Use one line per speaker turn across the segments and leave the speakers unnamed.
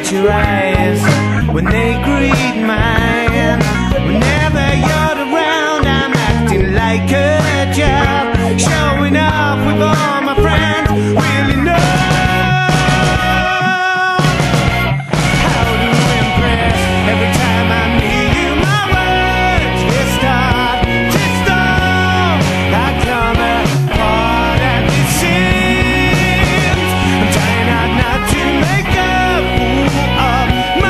at your eyes when they greet mine. Whenever you're around, I'm acting like a child, showing off with all my friends. Really know how to impress. Every time I'm near you, my words they start to stall. I come apart at the seams. I'm trying not to make a fool of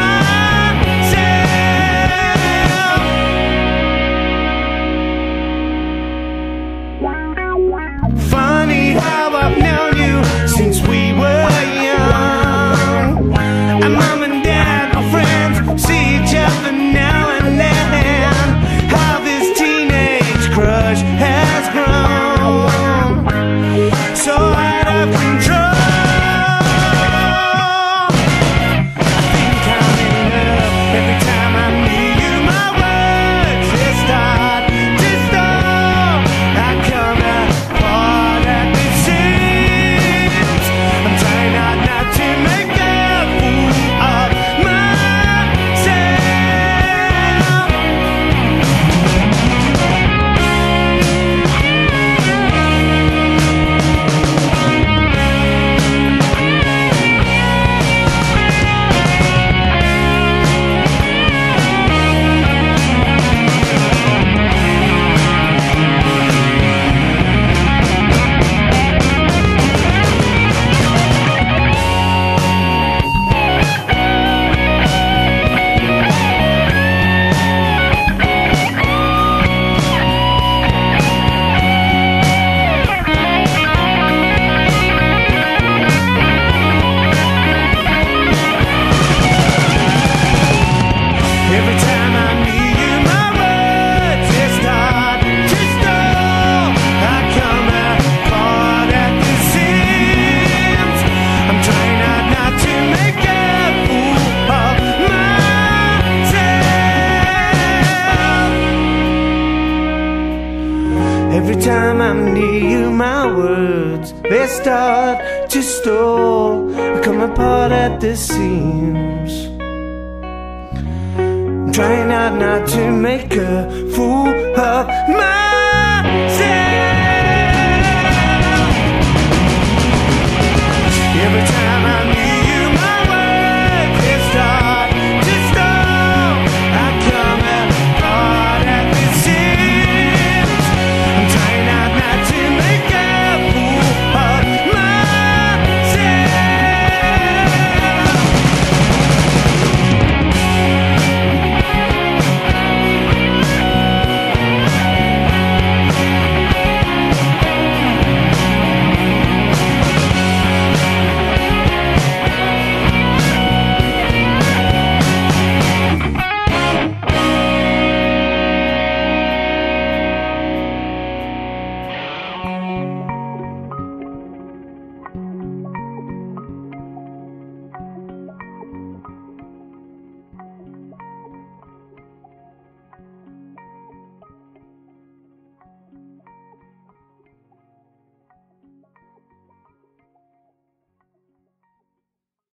myself. Funny how I've known you since we were young. And mom and dad, my friends, see each other now and then. How this teenage crush has grown so out of control. I think I'm in love every time I'm near you. My words they start to stall. I come apart at the seams. I'm trying not to make a fool of myself. Every time I'm near you, my words they start to stall. I come apart at the seams. I'm trying not to make a fool of myself. Every time I'm near you, my words they start to stall. I come apart at the seams. I'm trying not to make a fool of myself.